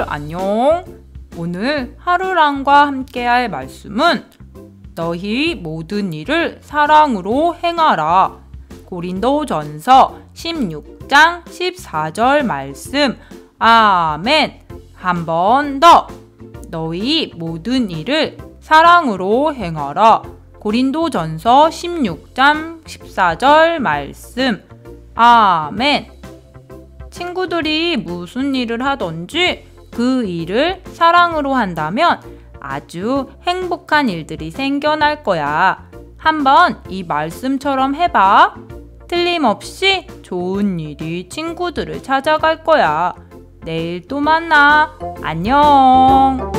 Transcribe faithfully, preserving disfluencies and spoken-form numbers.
안녕. 오늘 하루랑과 함께할 말씀은 너희 모든 일을 사랑으로 행하라. 고린도전서 십육 장 십사 절 말씀. 아멘. 한 번 더. 너희 모든 일을 사랑으로 행하라. 고린도전서 십육 장 십사 절 말씀. 아멘. 친구들이 무슨 일을 하든지 그 일을 사랑으로 한다면 아주 행복한 일들이 생겨날 거야. 한번 이 말씀처럼 해봐. 틀림없이 좋은 일이 친구들을 찾아갈 거야. 내일 또 만나. 안녕.